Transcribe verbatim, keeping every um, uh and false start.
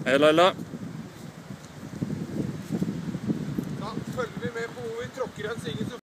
Hei, Laila. Da følger vi med på hvor vi tråkker i en svingen.